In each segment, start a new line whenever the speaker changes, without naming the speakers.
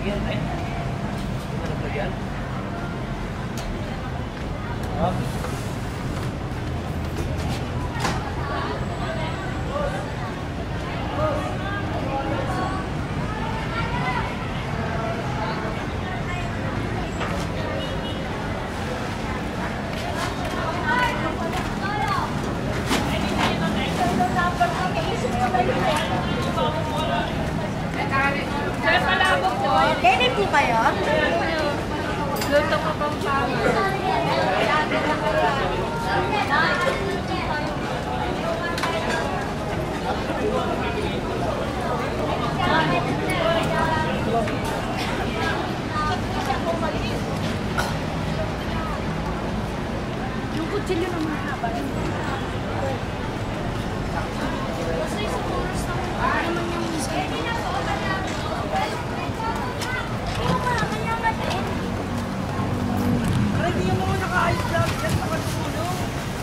Kailan po kayo?
Luto ko pang yung kutsilyo na mahaba. Basta isang oras na naman yung hindi yung mga naka-ice lang dyan sa katulong.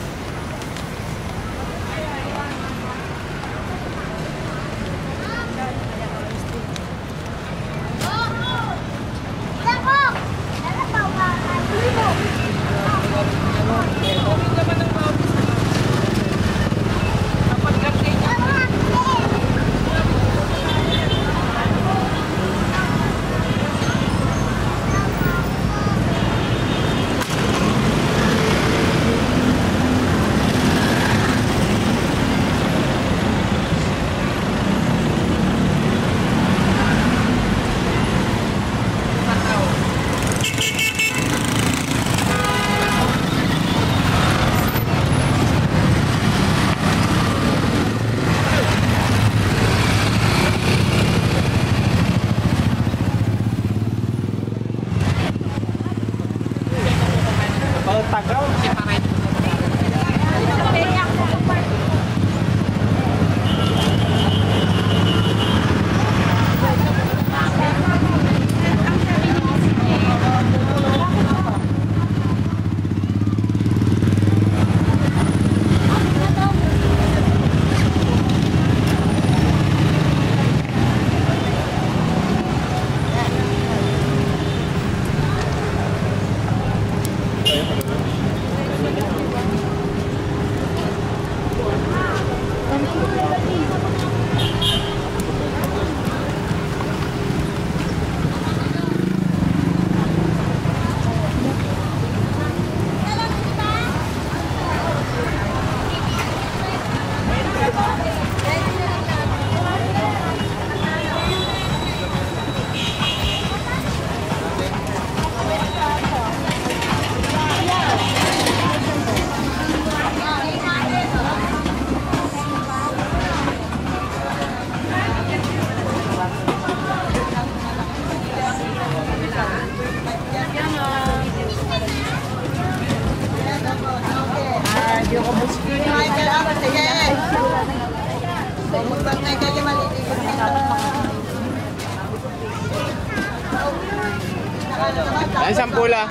Ay, sampula.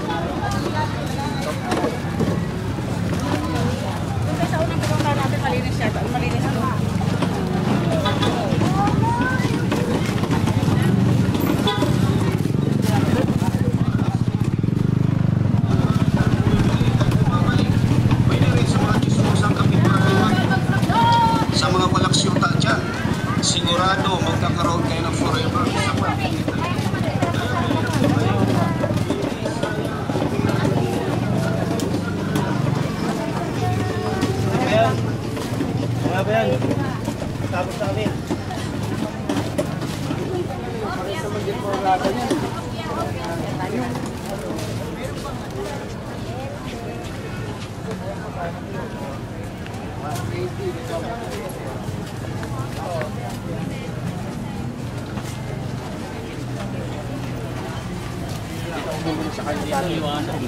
Sa unang pupunta natin, malinis siya. Malinis ito.
Sa mga walang siyuta dyan, sigurado magkakaroon kayo ng forever sa pagkakita.
Mga ba yan? Tapos namin. Sa kanya iwanan.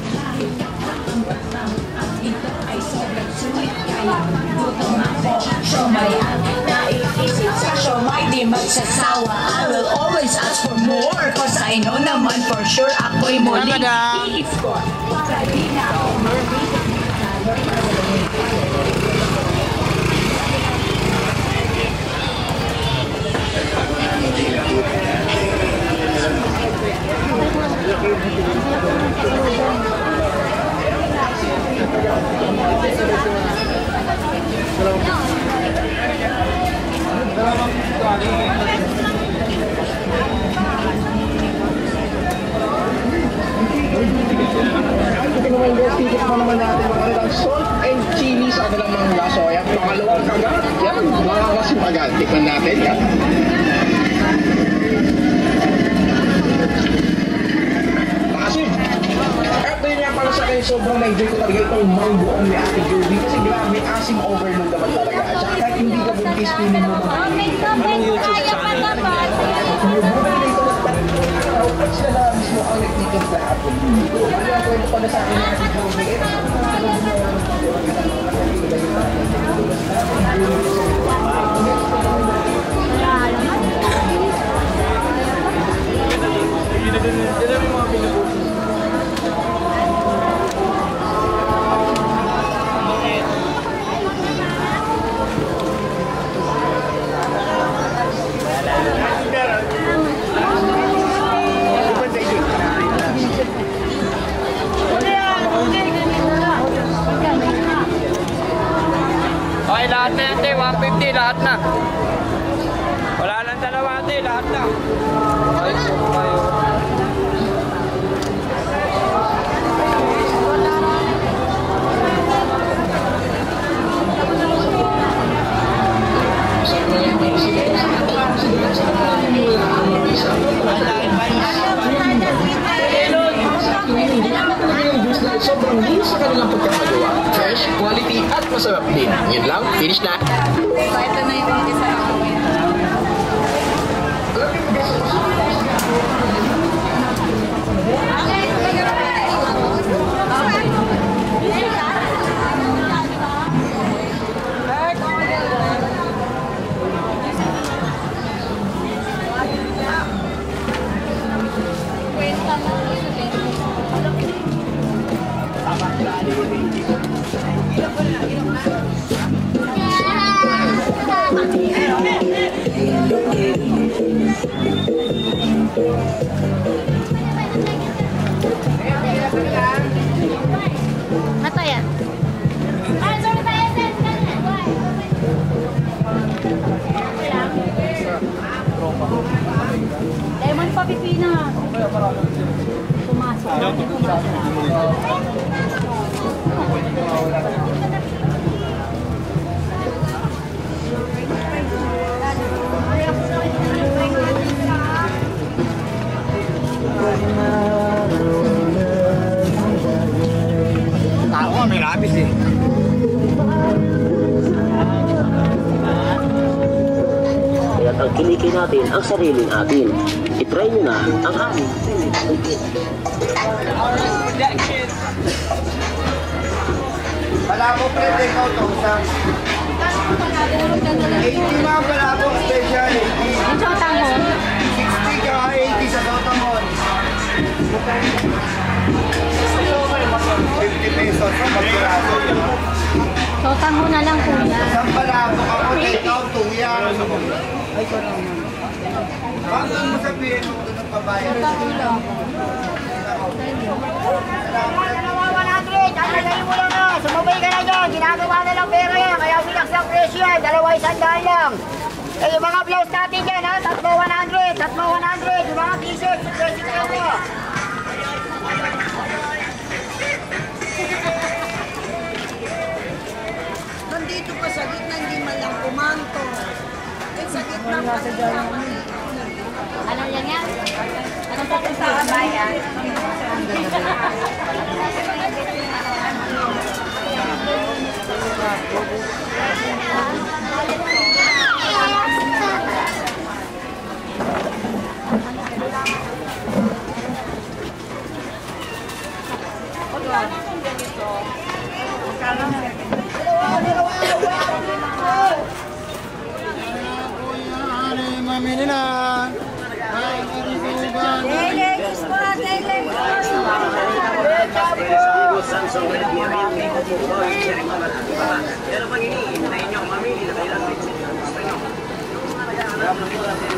Ito ay sobrang sulit, kaya buto na po. siomay. Naiisip sa siomay, di magsasawa. I will always ask for more, cause I know naman for sure ako'y muling i-score. Para di na ako married.
Tikit mo naman natin mga salt and chili sa kanilang mga laso. Ayan, pangalawang kagat. Yan, makakasim agad. Tikman natin. Yan. Makasim. Ito yun nga para sa akin, sobrang na-enjoy ko talaga itong mango ang may Ate Joby. Kasi grabe, asim overload naman talaga. Tsaka kahit hindi ka buntis, piling mo mga anong YouTube channel? At sila na mismo ang nagtitig lahat ng video. Kaya ang kwento pala sa akin ni Ate Joby,
Okay, lahat na yan, 150, lahat na. Wala lang dalawa, lahat na. Okay, so tayo.
sobrang linis sa kanilang pagkakagawa. Fresh, quality, at masarap din. Yun lang, finish na.
So, ito na yung isa lang ako.
Ano yan? Lemon pa pipina. Pumasok.
Tao ka, may rabis eh.
Kaya't ang kinikin natin ang sariling atin. I-try nyo na ang aming.
Palabok pre, take out to. 80 mga palabok special.
Yung tanghon.
60 ka 80 sa Sotamon. 50 pesos sa palabok.
So, tanghon na lang kuya.
Sa palabok ako, take out to yan. Ay, ko naman. Bakit mo sabihin mo ito ng babayan?
Tanghon lang.
Tatagayin mo lang na, sumabay ka na dyan, ginagawa na lang pera yan, kaya bilax ng presyo yan, 200 lang. Eh, yung mga blouse natin dyan ha, 3,100, 3,100, yung mga t-shirt, presyo ka mo.
Nandito pa sa gitna, hindi man lang kumanto. Eh, sa gitna pa siya.
Ano yan yan? Anong pupunta ka bayan?
mo, huwag i-share mo at di ba? Pero pag iniintay nyo, mamili na kayo lang ng headset na gusto nyo. Kaya alam mo ito natin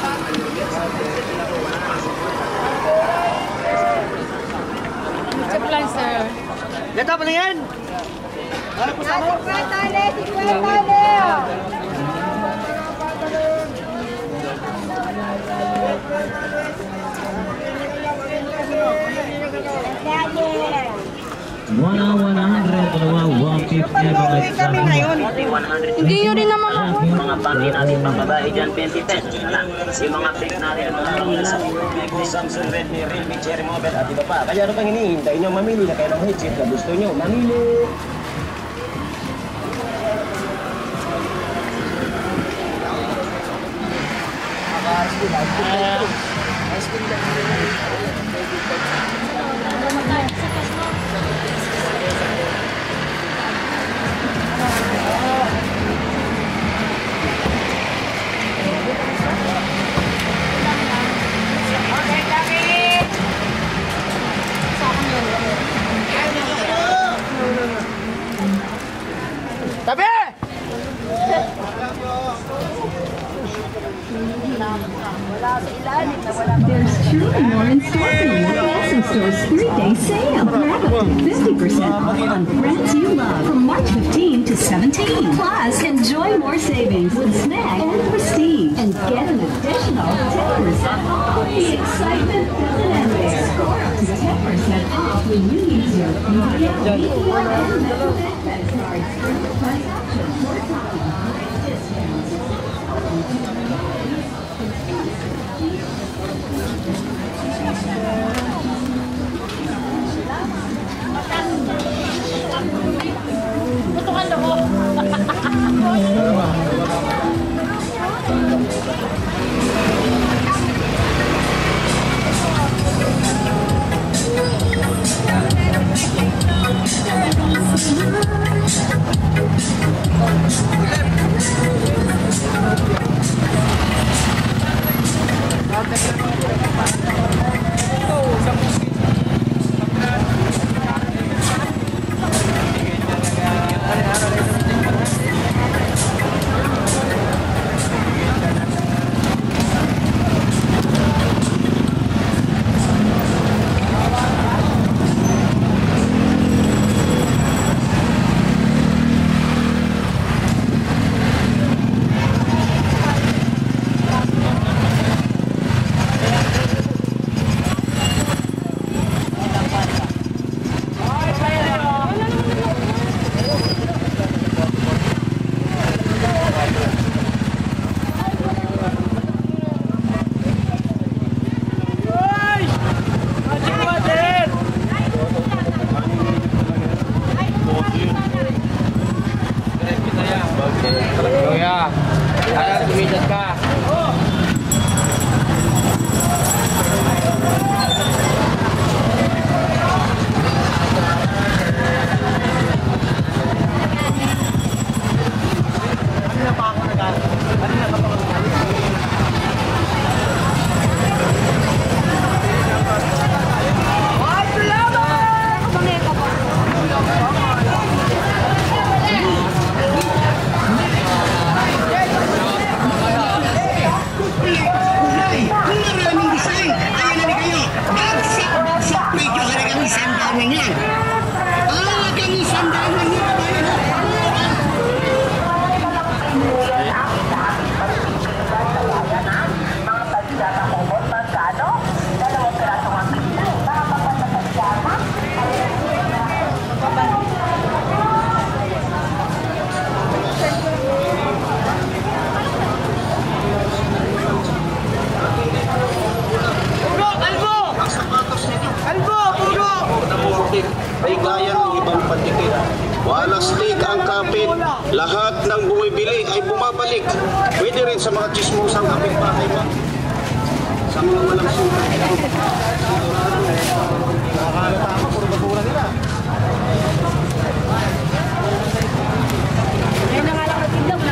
Check lang, sir.
Gato pa na yan?
Hindi nyo rin naman ako.
mga pangin natin pang babae dyan, 20 pesos na lang. Yung mga fake natin, mga pangin sa Samsung, Redmi, Realme, Cherry Mobile at iba pa. Kaya ano pang hinihintay nyo, mamili na kayo ng headset na gusto nyo. Mamili!
Tabi!
There's truly more in store for you at Fashion Store's 3-day sale. Grab up to 50% off on brands you love from March 15 to 17. Plus, enjoy more savings with Snack and Prestige. And get an additional 10% off. The excitement doesn't end there. Score up to 10% off when you use your PBM and Metro credit cards for your transactions. We're talking great discounts.
Tutukan ako.
Kuya, kaya tumitas ka.
Ay gaya ng ibang patikit. Walang steak ang kapit. Lahat ng bumibili ay bumabalik. Pwede rin sa mga chismosang kapitbahay mo. Sa mga walang sukat.
Nakakalata puro basura nila.
Ngayon na nga lang natin daw.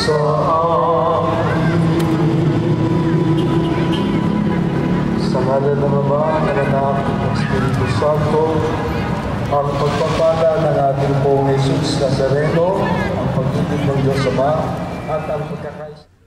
sa sa ngalan ng Ama, ng Anak, ng Espiritu Santo, ang pagpapala ng ating pong Jesus Nazareno, ang pag-ibig ng Diyos Ama, at ang pagkakaisa.